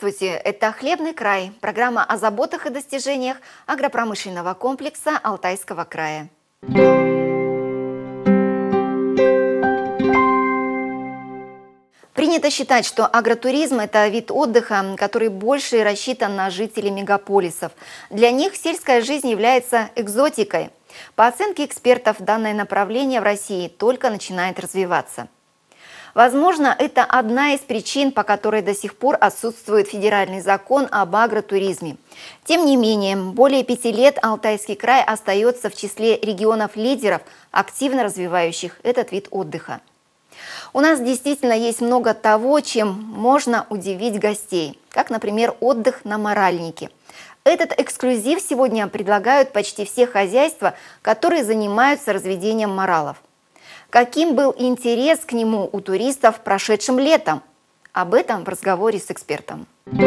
Здравствуйте! Это «Хлебный край» – программа о заботах и достижениях агропромышленного комплекса Алтайского края. Принято считать, что агротуризм – это вид отдыха, который больше рассчитан на жителей мегаполисов. Для них сельская жизнь является экзотикой. По оценке экспертов, данное направление в России только начинает развиваться. Возможно, это одна из причин, по которой до сих пор отсутствует федеральный закон об агротуризме. Тем не менее, более 5 лет Алтайский край остается в числе регионов-лидеров, активно развивающих этот вид отдыха. У нас действительно есть много того, чем можно удивить гостей, как, например, отдых на моральнике. Этот эксклюзив сегодня предлагают почти все хозяйства, которые занимаются разведением моралов. Каким был интерес к нему у туристов прошедшим летом? Об этом в разговоре с экспертом.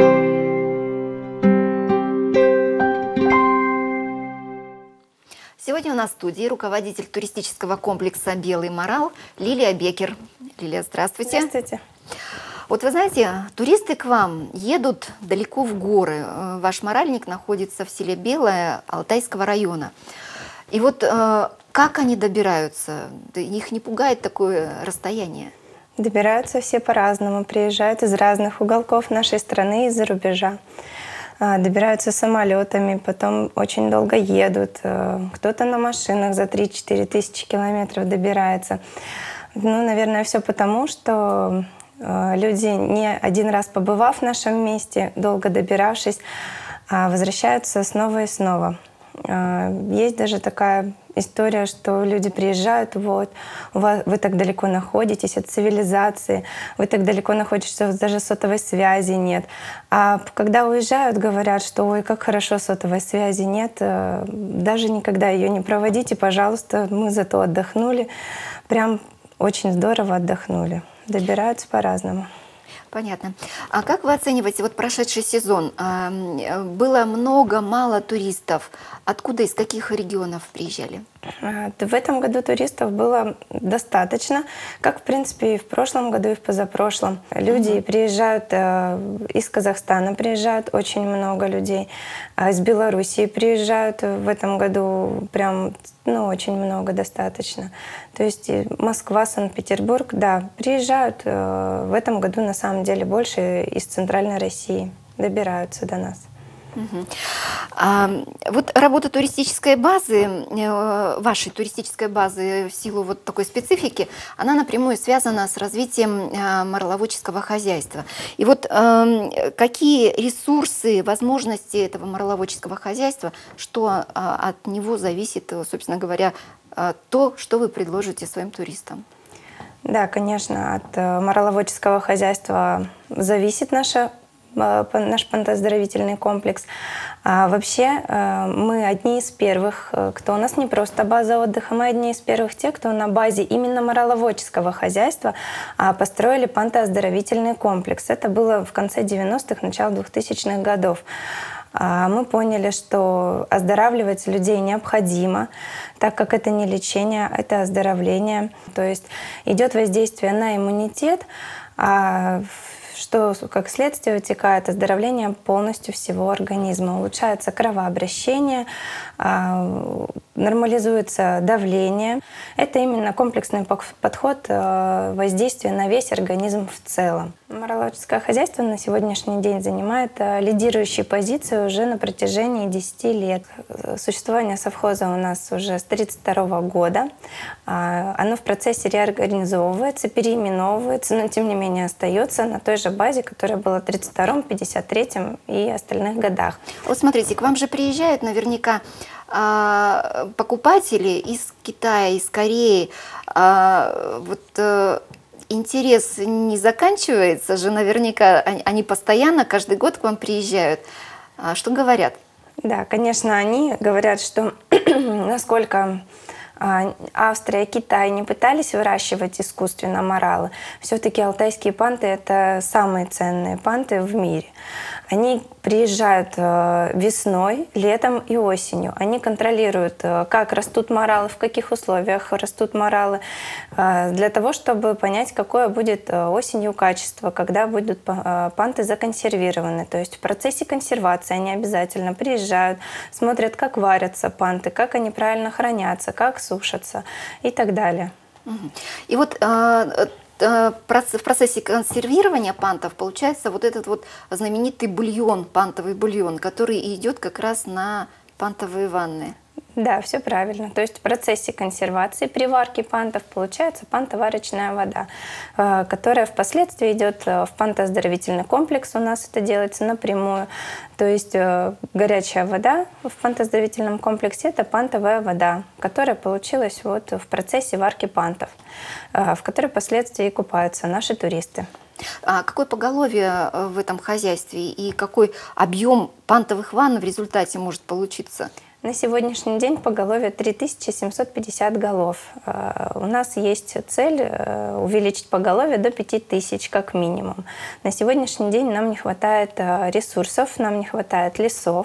Сегодня у нас в студии руководитель туристического комплекса «Белый морал» Лилия Бекер. Лилия, здравствуйте. Здравствуйте. Вот вы знаете, туристы к вам едут далеко в горы. Ваш моральник находится в селе Белое Алтайского района. И вот как они добираются? Их не пугает такое расстояние? Добираются все по-разному, приезжают из разных уголков нашей страны, из-за рубежа. Добираются самолетами, потом очень долго едут. Кто-то на машинах за 3-4 тысячи километров добирается. Ну, наверное, все потому, что люди, не один раз побывав в нашем месте, долго добиравшись, возвращаются снова и снова. Есть даже такая история, что люди приезжают, вот, вы так далеко находитесь от цивилизации, вы так далеко находитесь, что даже сотовой связи нет. А когда уезжают, говорят, что ой, как хорошо, сотовой связи нет, даже никогда ее не проводите, пожалуйста, мы зато отдохнули, прям очень здорово отдохнули. Добираются по-разному. Понятно. А как вы оцениваете вот прошедший сезон? Было много-мало туристов. Откуда, из каких регионов приезжали? В этом году туристов было достаточно, как, в принципе, и в прошлом году, и в позапрошлом. Люди приезжают из Казахстана, приезжают очень много людей, из Белоруссии приезжают в этом году прям, очень много достаточно. То есть Москва, Санкт-Петербург, да, приезжают в этом году на самом деле больше из Центральной России, добираются до нас. Вот работа туристической базы, вашей туристической базы в силу вот такой специфики, она напрямую связана с развитием мораловодческого хозяйства. И вот какие ресурсы, возможности этого мораловодческого хозяйства, что от него зависит, собственно говоря, то, что вы предложите своим туристам? Да, конечно, от мораловодческого хозяйства зависит наш понтооздоровительный комплекс. Вообще мы одни из первых, кто у нас не просто база отдыха, мы одни из первых тех, кто на базе именно мораловодческого хозяйства построили понтооздоровительный комплекс. Это было в конце 90-х, начало 2000-х годов. Мы поняли, что оздоравливать людей необходимо, так как это не лечение, это оздоровление. То есть идет воздействие на иммунитет, что как следствие вытекает оздоровление полностью всего организма. Улучшается кровообращение, нормализуется давление. Это именно комплексный подход воздействия на весь организм в целом. Мораловодческое хозяйство на сегодняшний день занимает лидирующую позицию уже на протяжении 10 лет. Существование совхоза у нас уже с 1932 года. Оно в процессе реорганизовывается, переименовывается, но тем не менее остается на той же базе, которая была в 1932, 1953 и остальных годах. Вот смотрите, к вам же приезжают наверняка покупатели из Китая, из Кореи. Интерес не заканчивается же, наверняка они постоянно, каждый год к вам приезжают. Что говорят? Да, конечно, они говорят, что насколько Австрия, Китай не пытались выращивать искусственно маралы. Все-таки алтайские панты — это самые ценные панты в мире. Они приезжают весной, летом и осенью. Они контролируют, как растут моралы, в каких условиях растут моралы, для того, чтобы понять, какое будет осенью качество, когда будут панты законсервированы. То есть в процессе консервации они обязательно приезжают, смотрят, как варятся панты, как они правильно хранятся, как сушатся и так далее. И вот в процессе консервирования пантов получается вот этот вот знаменитый бульон, пантовый бульон, который идет как раз на пантовые ванны. Да, все правильно. То есть в процессе консервации при варке пантов получается пантоварочная вода, которая впоследствии идет в пантооздоровительный комплекс. У нас это делается напрямую. То есть горячая вода в пантооздоровительном комплексе — это пантовая вода, которая получилась вот в процессе варки пантов, в которой впоследствии купаются наши туристы. А какое поголовье в этом хозяйстве и какой объем пантовых ванн в результате может получиться? На сегодняшний день поголовье 3750 голов. У нас есть цель увеличить поголовье до 5000 как минимум. На сегодняшний день нам не хватает ресурсов, нам не хватает лесов.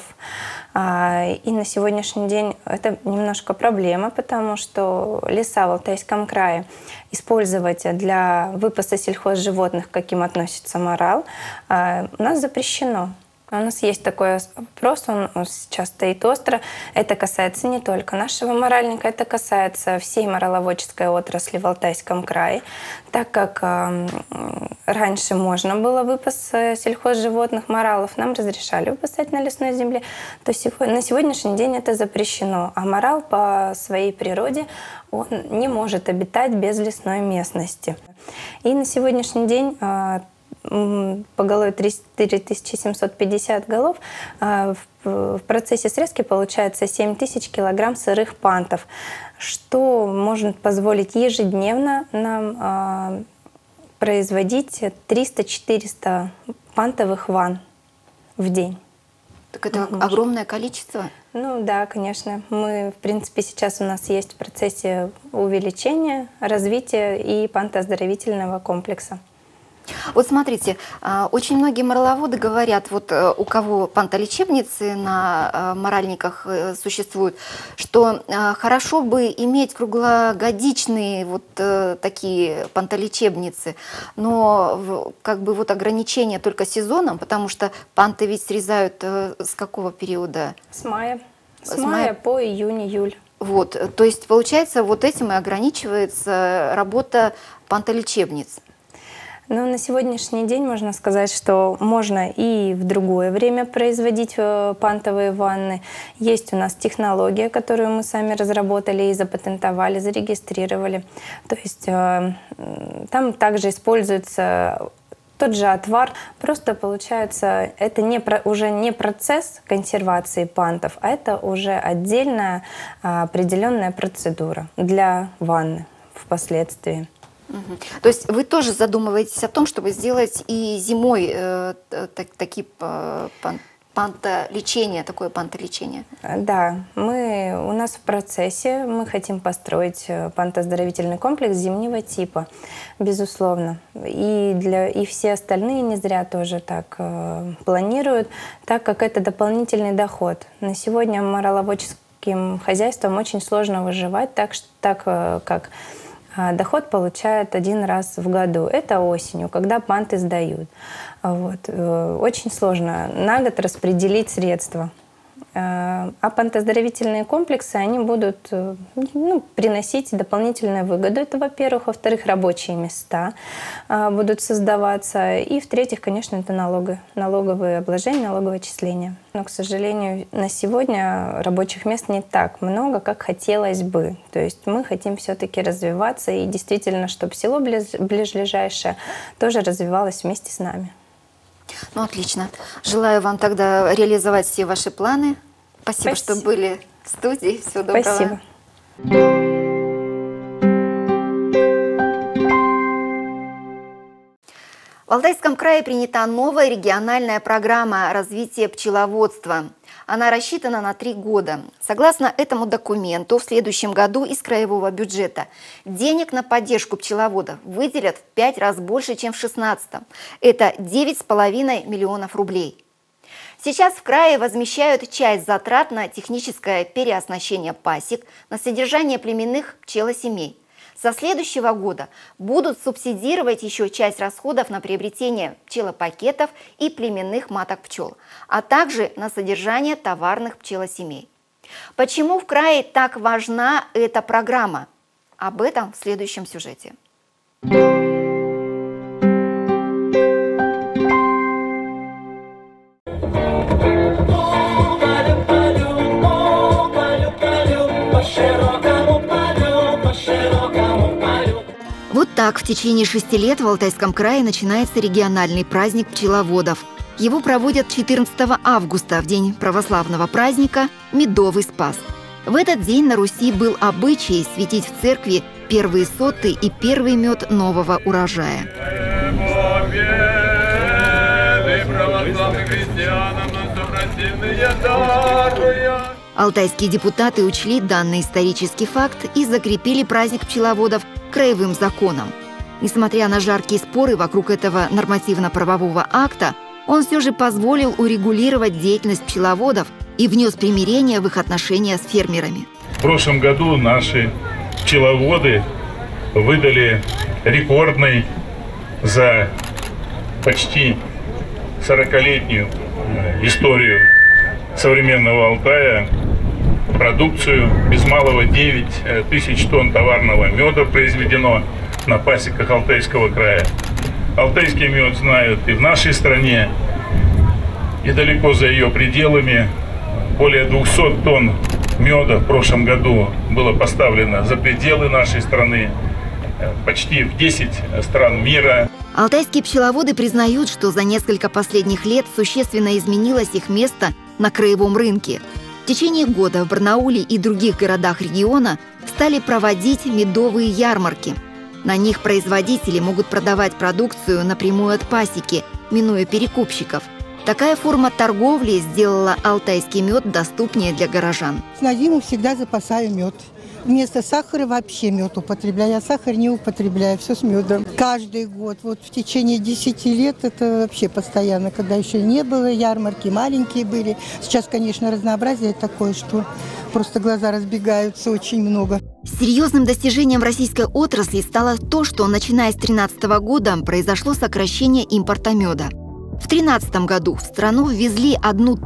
И на сегодняшний день это немножко проблема, потому что леса в Алтайском крае использовать для выпаса сельхозживотных, к каким относится морал, у нас запрещено. У нас есть такой вопрос, он сейчас стоит остро. Это касается не только нашего моральника, это касается всей мораловодческой отрасли в Алтайском крае. Так как раньше можно было выпас сельхозживотных, моралов, нам разрешали выпасать на лесной земле, то на сегодняшний день это запрещено. А морал по своей природе он не может обитать без лесной местности. И на сегодняшний день поголовье 4750 голов, в процессе срезки получается 7000 килограмм сырых пантов, что может позволить ежедневно нам производить 300-400 пантовых ванн в день. Так это огромное количество? Ну да, конечно. Мы, в принципе, сейчас у нас есть в процессе увеличения, развития и пантооздоровительного комплекса. Вот смотрите, очень многие мораловоды говорят, вот у кого пантолечебницы на моральниках существуют, что хорошо бы иметь круглогодичные вот такие пантолечебницы, но как бы вот ограничения только сезоном, потому что панты ведь срезают с какого периода? С мая. С мая по июнь-июль. Вот, то есть получается вот этим и ограничивается работа пантолечебниц. Но на сегодняшний день можно сказать, что можно и в другое время производить пантовые ванны. Есть у нас технология, которую мы сами разработали и запатентовали, зарегистрировали. То есть там также используется тот же отвар. Просто получается, это уже не процесс консервации пантов, а это уже отдельная определенная процедура для ванны впоследствии. То есть вы тоже задумываетесь о том, чтобы сделать и зимой такие пантолечения, такое пантолечение? Да, у нас в процессе, мы хотим построить пантооздоровительный комплекс зимнего типа, безусловно. И все остальные не зря тоже так планируют, так как это дополнительный доход. На сегодня мораловодческим хозяйствам очень сложно выживать, так как доход получают один раз в году. Это осенью, когда панты сдают. Вот. Очень сложно на год распределить средства. А пантооздоровительные комплексы, они будут приносить дополнительную выгоду. Это, во-первых. Во-вторых, рабочие места будут создаваться. И, в-третьих, конечно, это налоговые обложения, налоговые отчисления. Но, к сожалению, на сегодня рабочих мест не так много, как хотелось бы. То есть мы хотим все-таки развиваться и действительно, чтобы село ближайшее тоже развивалось вместе с нами. Ну, отлично. Желаю вам тогда реализовать все ваши планы. Спасибо, что были в студии. Всего доброго. Спасибо. В Алтайском крае принята новая региональная программа развития пчеловодства. Она рассчитана на 3 года. Согласно этому документу, в следующем году из краевого бюджета денег на поддержку пчеловодов выделят в 5 раз больше, чем в 2016. Это 9,5 миллионов рублей. Сейчас в крае возмещают часть затрат на техническое переоснащение пасек, на содержание племенных пчелосемей. Со следующего года будут субсидировать еще часть расходов на приобретение пчелопакетов и племенных маток пчел, а также на содержание товарных пчелосемей. Почему в крае так важна эта программа? Об этом в следующем сюжете. Вот так в течение 6 лет в Алтайском крае начинается региональный праздник пчеловодов. Его проводят 14 августа, в день православного праздника «Медовый Спас». В этот день на Руси был обычай светить в церкви первые соты и первый мед нового урожая. Алтайские депутаты учли данный исторический факт и закрепили праздник пчеловодов краевым законом. Несмотря на жаркие споры вокруг этого нормативно-правового акта, он все же позволил урегулировать деятельность пчеловодов и внес примирение в их отношения с фермерами. В прошлом году наши пчеловоды выдали рекордный за почти 40-летнюю историю современного Алтая продукцию. Без малого 9 тысяч тонн товарного меда произведено на пасеках Алтайского края. Алтайский мед знают и в нашей стране, и далеко за ее пределами. Более 200 тонн меда в прошлом году было поставлено за пределы нашей страны, почти в 10 стран мира. Алтайские пчеловоды признают, что за несколько последних лет существенно изменилось их место на краевом рынке. В течение года в Барнауле и других городах региона стали проводить медовые ярмарки. На них производители могут продавать продукцию напрямую от пасеки, минуя перекупщиков. Такая форма торговли сделала алтайский мед доступнее для горожан. На зиму всегда запасаю мед. Вместо сахара вообще мед употребляю. Я сахар не употребляю, все с медом. Каждый год, вот в течение 10 лет, это вообще постоянно, когда еще не было ярмарки, маленькие были. Сейчас, конечно, разнообразие такое, что просто глаза разбегаются, очень много. Серьезным достижением российской отрасли стало то, что начиная с 2013 года произошло сокращение импорта меда. В 2013 году в страну ввезли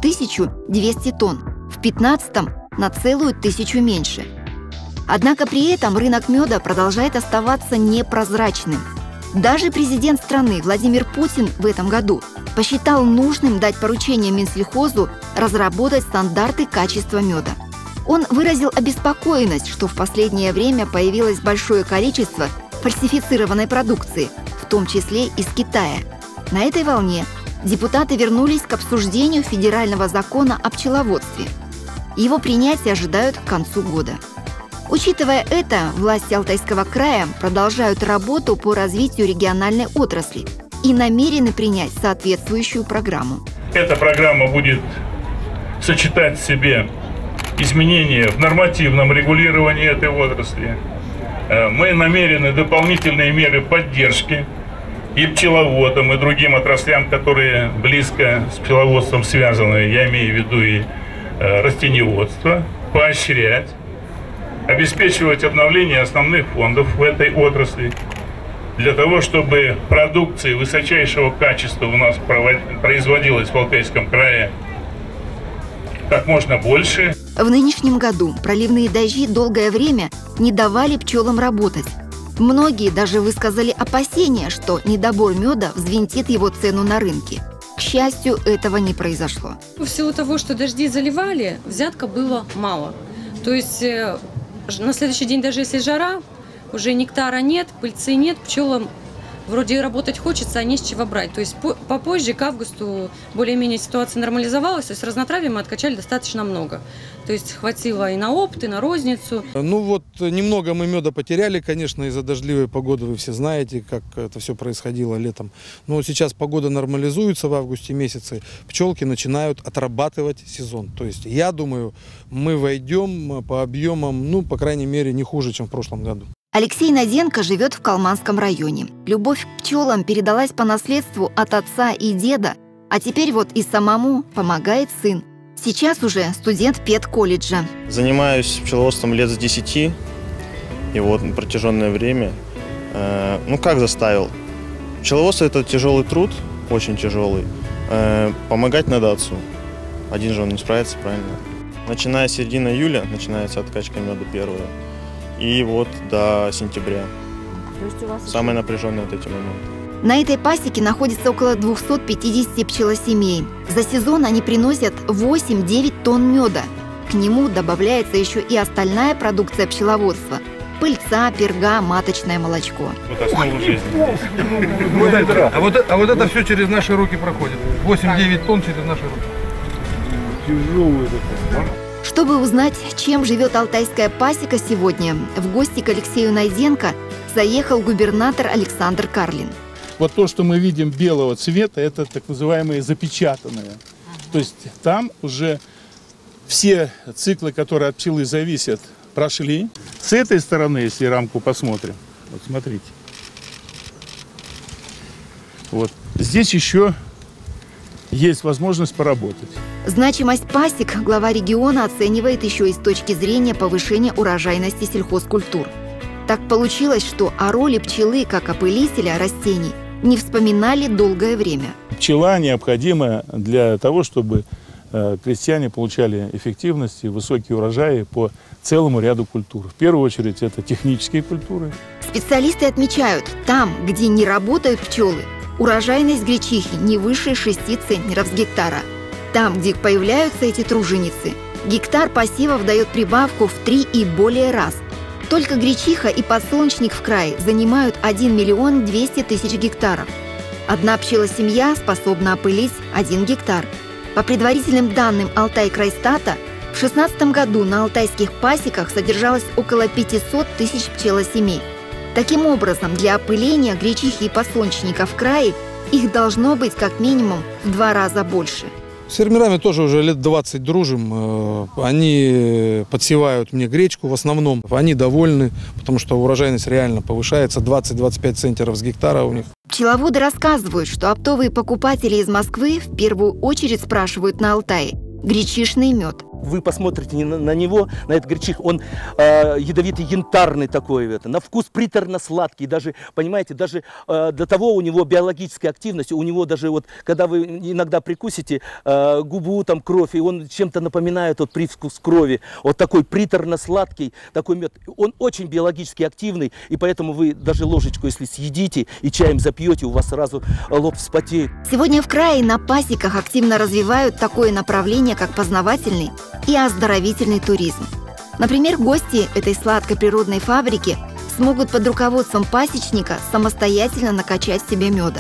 1200 тонн, в 2015 на целую 1000 меньше. Однако при этом рынок меда продолжает оставаться непрозрачным. Даже президент страны Владимир Путин в этом году посчитал нужным дать поручение Минсельхозу разработать стандарты качества меда. Он выразил обеспокоенность, что в последнее время появилось большое количество фальсифицированной продукции, в том числе из Китая. На этой волне депутаты вернулись к обсуждению федерального закона о пчеловодстве. Его принятие ожидают к концу года. Учитывая это, власти Алтайского края продолжают работу по развитию региональной отрасли и намерены принять соответствующую программу. Эта программа будет сочетать в себе изменения в нормативном регулировании этой отрасли. Мы намерены дополнительные меры поддержки и пчеловодам, и другим отраслям, которые близко с пчеловодством связаны, я имею в виду и растениеводство, поощрять, обеспечивать обновление основных фондов в этой отрасли, для того, чтобы продукция высочайшего качества у нас производилась в Алтайском крае как можно больше. В нынешнем году проливные дожди долгое время не давали пчелам работать. Многие даже высказали опасения, что недобор меда взвинтит его цену на рынке. К счастью, этого не произошло. В силу того, что дожди заливали, взятка было мало. То есть на следующий день, даже если жара, уже нектара нет, пыльцы нет, пчелам вроде и работать хочется, а не с чего брать. То есть попозже, к августу, более-менее ситуация нормализовалась, то есть разнотравья мы откачали достаточно много. То есть хватило и на опт, и на розницу. Ну вот немного мы меда потеряли, конечно, из-за дождливой погоды. Вы все знаете, как это все происходило летом. Но сейчас погода нормализуется в августе месяце. Пчелки начинают отрабатывать сезон. То есть я думаю, мы войдем по объемам, ну, по крайней мере, не хуже, чем в прошлом году. Алексей Наденко живет в Калманском районе. Любовь к пчелам передалась по наследству от отца и деда, а теперь вот и самому помогает сын. Сейчас уже студент педколледжа. Занимаюсь пчеловодством лет с 10, и вот на протяженное время, как заставил. Пчеловодство – это тяжелый труд, очень тяжелый. Помогать надо отцу. Один же он не справится, правильно? Начиная с середины июля начинается откачка меда первая. И вот до сентября. То есть у вас самые напряженные вот эти моменты. На этой пасеке находится около 250 пчелосемей. За сезон они приносят 8-9 тонн меда. К нему добавляется еще и остальная продукция пчеловодства. Пыльца, перга, маточное молочко. Вот основа жизни. А вот это все через наши руки проходит. 8-9 тонн через наши руки. Тяжелый такой. Чтобы узнать, чем живет алтайская пасека сегодня, в гости к Алексею Найденко заехал губернатор Александр Карлин. Вот то, что мы видим белого цвета, это так называемые запечатанные. То есть там уже все циклы, которые от пчелы зависят, прошли. С этой стороны, если рамку посмотрим, вот смотрите. Вот здесь еще есть возможность поработать. Значимость пасек глава региона оценивает еще и с точки зрения повышения урожайности сельхозкультур. Так получилось, что о роли пчелы как опылителя растений не вспоминали долгое время. Пчела необходима для того, чтобы крестьяне получали эффективность и высокие урожаи по целому ряду культур. В первую очередь это технические культуры. Специалисты отмечают, там, где не работают пчелы, урожайность гречихи не выше 6 центнеров с гектара. Там, где появляются эти труженицы, гектар посевов дает прибавку в 3 и более раз. Только гречиха и подсолнечник в крае занимают 1 миллион 200 тысяч гектаров. Одна пчелосемья способна опылить 1 гектар. По предварительным данным Алтайкрайстата, в 2016 году на алтайских пасеках содержалось около 500 тысяч пчелосемей. Таким образом, для опыления гречихи и подсолнечника в крае их должно быть как минимум в 2 раза больше. С фермерами тоже уже лет 20 дружим. Они подсевают мне гречку в основном. Они довольны, потому что урожайность реально повышается. 20-25 центнеров с гектара у них. Пчеловоды рассказывают, что оптовые покупатели из Москвы в первую очередь спрашивают на Алтае гречишный мед. Вы посмотрите на него, на этот гречих, он ядовитый, янтарный такой, на вкус приторно-сладкий, даже, понимаете, даже до того у него биологическая активность, у него даже вот, когда вы иногда прикусите губу, там кровь, и он чем-то напоминает вот привкус крови, вот такой приторно-сладкий, такой мед, он очень биологически активный, и поэтому вы даже ложечку, если съедите и чаем запьете, у вас сразу лоб вспотеет. Сегодня в крае на пасеках активно развивают такое направление, как познавательный и оздоровительный туризм. Например, гости этой сладкой природной фабрики смогут под руководством пасечника самостоятельно накачать себе меда.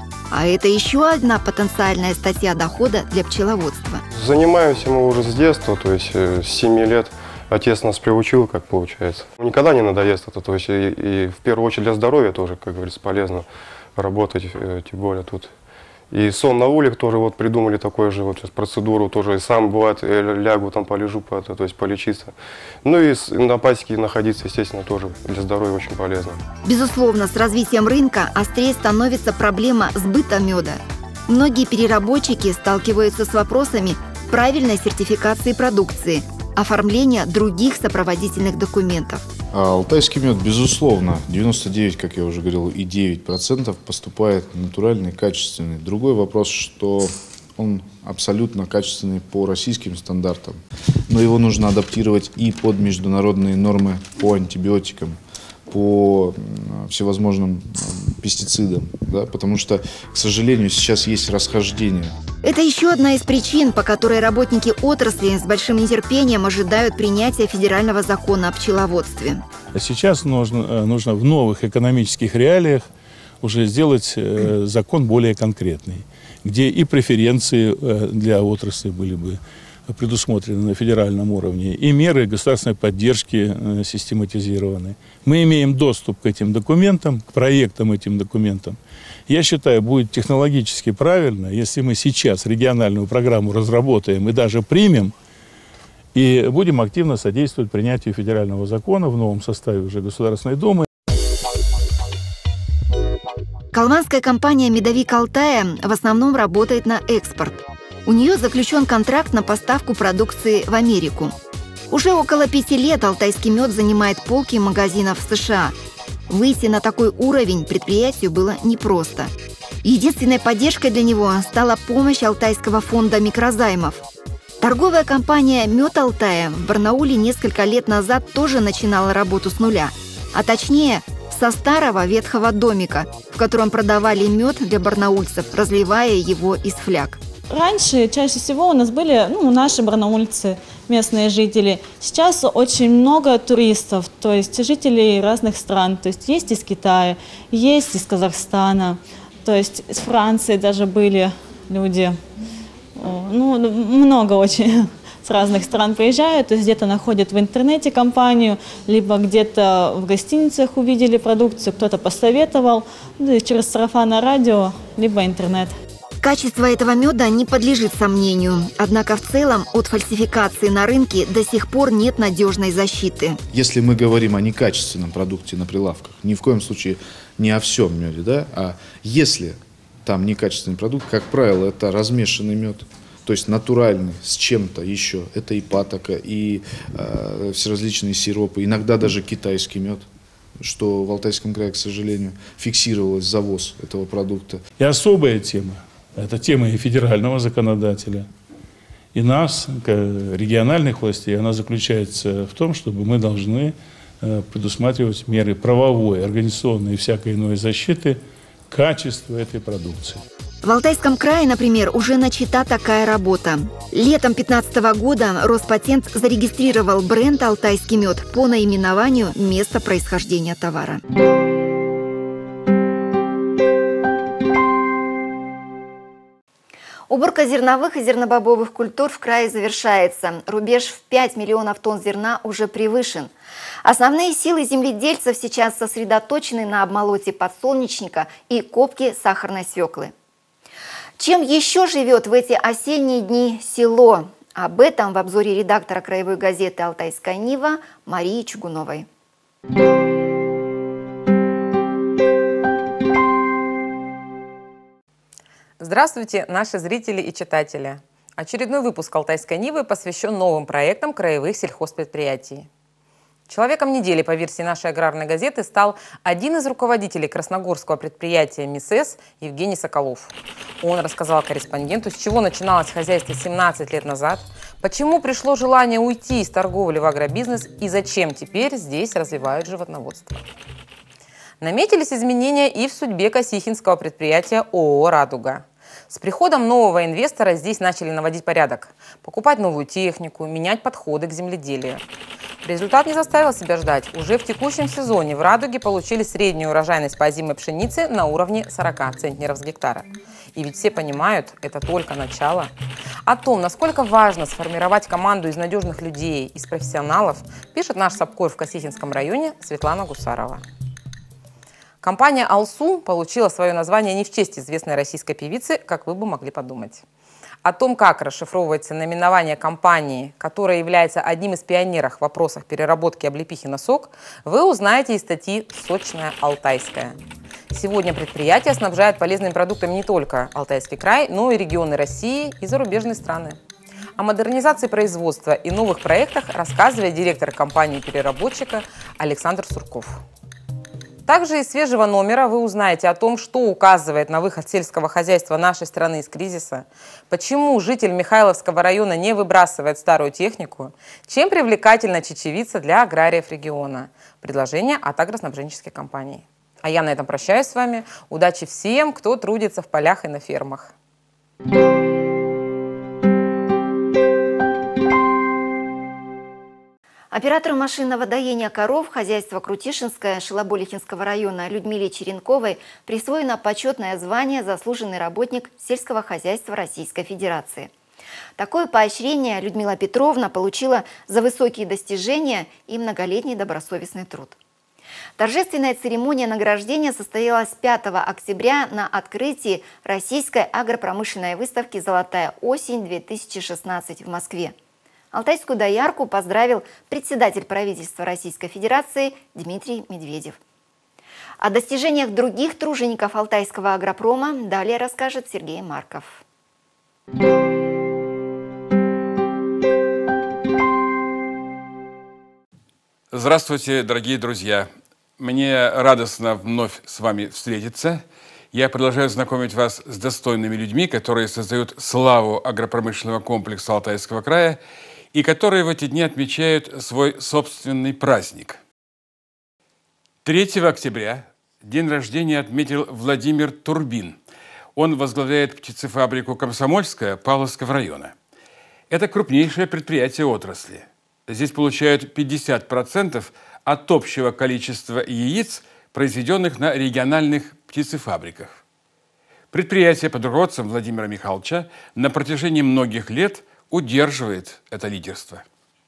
А это еще одна потенциальная статья дохода для пчеловодства. Занимаемся мы уже с детства, то есть с 7 лет. Отец нас приучил, как получается. Никогда не надоест это, то есть и в первую очередь для здоровья тоже, как говорится, полезно работать, тем более тут. И сон на ульях тоже вот придумали такую же вот процедуру, тоже и сам бывает лягу там полежу, то есть полечиться. Ну и на пасеке находиться, естественно, тоже для здоровья очень полезно. Безусловно, с развитием рынка острее становится проблема сбыта меда. Многие переработчики сталкиваются с вопросами правильной сертификации продукции, оформления других сопроводительных документов. Алтайский мед, безусловно, 99, как я уже говорил, и 9% поступает натуральный, качественный. Другой вопрос, что он абсолютно качественный по российским стандартам, но его нужно адаптировать и под международные нормы по антибиотикам, по всевозможным пестицидам, да, потому что, к сожалению, сейчас есть расхождение. Это еще одна из причин, по которой работники отрасли с большим нетерпением ожидают принятия федерального закона о пчеловодстве. Сейчас нужно в новых экономических реалиях уже сделать закон более конкретный, где и преференции для отрасли были бы предусмотрены на федеральном уровне, и меры государственной поддержки систематизированы. Мы имеем доступ к этим документам, к проектам этим документам. Я считаю, будет технологически правильно, если мы сейчас региональную программу разработаем и даже примем, и будем активно содействовать принятию федерального закона в новом составе уже Государственной Думы. Калманская компания «Медовик Алтая» в основном работает на экспорт. У нее заключен контракт на поставку продукции в Америку. Уже около 5 лет алтайский мед занимает полки магазинов в США. Выйти на такой уровень предприятию было непросто. Единственной поддержкой для него стала помощь Алтайского фонда микрозаймов. Торговая компания «Мед Алтая» в Барнауле несколько лет назад тоже начинала работу с нуля. А точнее, со старого ветхого домика, в котором продавали мед для барнаульцев, разливая его из фляг. Раньше чаще всего у нас были наши барнаульцы, местные жители. Сейчас очень много туристов, то есть жителей разных стран. То есть есть из Китая, есть из Казахстана, то есть из Франции даже были люди. Много очень с разных стран приезжают, то есть где-то находят в интернете компанию, либо где-то в гостиницах увидели продукцию, кто-то посоветовал, через сарафанное радио, либо интернет. Качество этого меда не подлежит сомнению. Однако в целом от фальсификации на рынке до сих пор нет надежной защиты. Если мы говорим о некачественном продукте на прилавках, ни в коем случае не о всем меде, да, а если там некачественный продукт, как правило, это размешанный мед, то есть натуральный, с чем-то еще. Это и патока, и все различные сиропы, иногда даже китайский мед, что в Алтайском крае, к сожалению, фиксировалось завоз этого продукта. И особая тема. Это тема и федерального законодателя, и нас, региональных властей, она заключается в том, чтобы мы должны предусматривать меры правовой, организационной и всякой иной защиты качества этой продукции. В Алтайском крае, например, уже начата такая работа. Летом 2015 года Роспатент зарегистрировал бренд «Алтайский мед» по наименованию места происхождения товара. Уборка зерновых и зернобобовых культур в крае завершается. Рубеж в 5 миллионов тонн зерна уже превышен. Основные силы земледельцев сейчас сосредоточены на обмолоте подсолнечника и копке сахарной свеклы. Чем еще живет в эти осенние дни село? Об этом в обзоре редактора краевой газеты «Алтайская Нива» Марии Чугуновой. Здравствуйте, наши зрители и читатели! Очередной выпуск «Алтайской Нивы» посвящен новым проектам краевых сельхозпредприятий. Человеком недели, по версии нашей аграрной газеты, стал один из руководителей красногорского предприятия МИСЭС Евгений Соколов. Он рассказал корреспонденту, с чего начиналось хозяйство 17 лет назад, почему пришло желание уйти из торговли в агробизнес и зачем теперь здесь развивают животноводство. Наметились изменения и в судьбе косихинского предприятия ООО «Радуга». С приходом нового инвестора здесь начали наводить порядок, покупать новую технику, менять подходы к земледелию. Результат не заставил себя ждать. Уже в текущем сезоне в «Радуге» получили среднюю урожайность по озимой пшеницы на уровне 40 центнеров с гектара. И ведь все понимают, это только начало. О том, насколько важно сформировать команду из надежных людей, из профессионалов, пишет наш САПКОР в Косихинском районе Светлана Гусарова. Компания «Алсу» получила свое название не в честь известной российской певицы, как вы бы могли подумать. О том, как расшифровывается наименование компании, которая является одним из пионеров в вопросах переработки облепихи на сок, вы узнаете из статьи «Сочная Алтайская». Сегодня предприятие снабжает полезными продуктами не только Алтайский край, но и регионы России и зарубежные страны. О модернизации производства и новых проектах рассказывает директор компании-переработчика Александр Сурков. Также из свежего номера вы узнаете о том, что указывает на выход сельского хозяйства нашей страны из кризиса, почему житель Михайловского района не выбрасывает старую технику, чем привлекательна чечевица для аграриев региона, предложения от агроснабженческих компаний. А я на этом прощаюсь с вами. Удачи всем, кто трудится в полях и на фермах. Оператору машинного доения коров хозяйства Крутишинское Шилоболихинского района Людмиле Черенковой присвоено почетное звание «Заслуженный работник сельского хозяйства Российской Федерации». Такое поощрение Людмила Петровна получила за высокие достижения и многолетний добросовестный труд. Торжественная церемония награждения состоялась 5 октября на открытии Российской агропромышленной выставки «Золотая осень-2016» в Москве. Алтайскую доярку поздравил председатель правительства Российской Федерации Дмитрий Медведев. О достижениях других тружеников Алтайского агропрома далее расскажет Сергей Марков. Здравствуйте, дорогие друзья! Мне радостно вновь с вами встретиться. Я продолжаю знакомить вас с достойными людьми, которые создают славу агропромышленного комплекса Алтайского края и которые в эти дни отмечают свой собственный праздник. 3 октября день рождения отметил Владимир Турбин. Он возглавляет птицефабрику «Комсомольская» Павловского района. Это крупнейшее предприятие отрасли. Здесь получают 50% от общего количества яиц, произведенных на региональных птицефабриках. Предприятие под руководством Владимира Михайловича на протяжении многих лет удерживает это лидерство.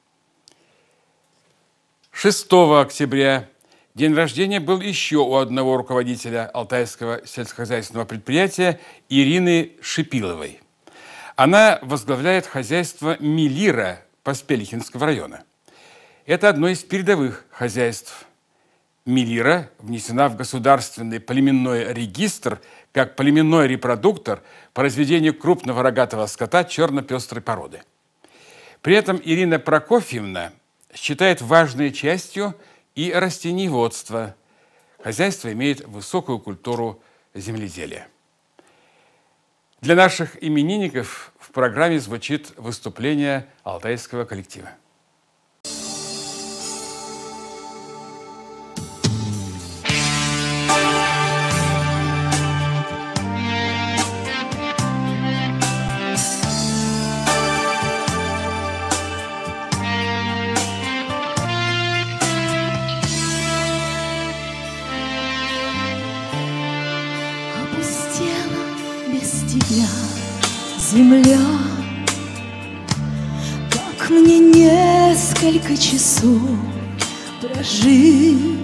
6 октября день рождения был еще у одного руководителя Алтайского сельскохозяйственного предприятия Ирины Шипиловой. Она возглавляет хозяйство «Милира» Поспелихинского района. Это одно из передовых хозяйств. «Милира» внесена в государственный племенной регистр как племенной репродуктор по разведению крупного рогатого скота черно-пестрой породы. При этом Ирина Прокофьевна считает важной частью и растениеводство. Хозяйство имеет высокую культуру земледелия. Для наших именинников в программе звучит выступление алтайского коллектива. Земля, как мне несколько часов прожить,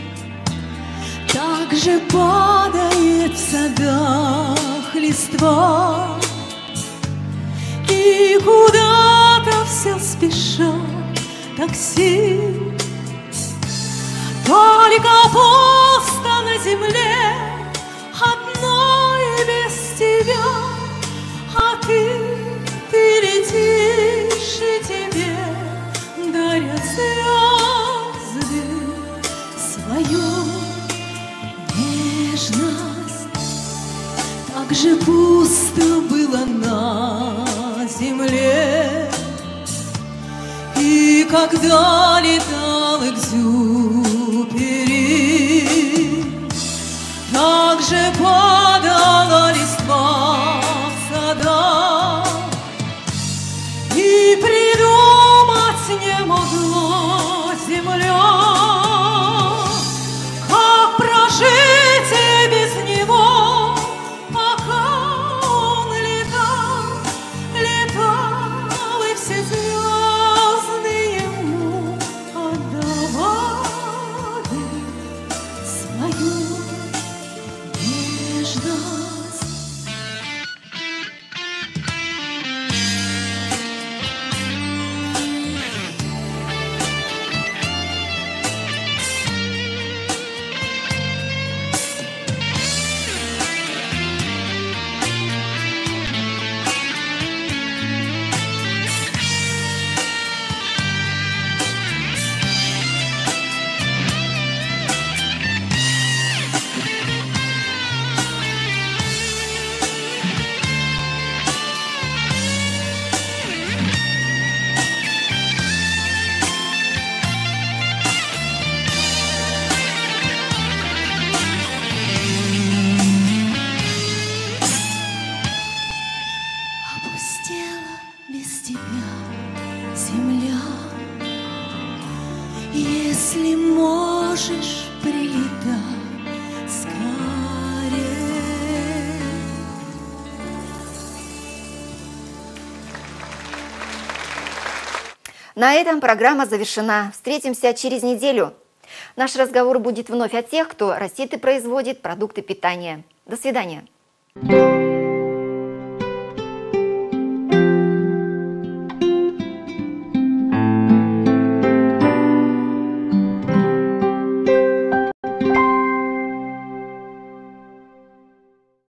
так же падает в садах листва, и куда-то все спешат такси, только пусто на земле одной без тебя. А ты летишь, и тебе дарят звезды свою нежность. Так же пусто было на земле, и когда летал Экзюпери, так же падала листва в садах, и придумать не могла земля, как прожить и без него, пока он летал, летал, и все звезды ему отдавали свою нежность. Если можешь, прилетай скорее. На этом программа завершена. Встретимся через неделю. Наш разговор будет вновь о тех, кто растит и производит продукты питания. До свидания.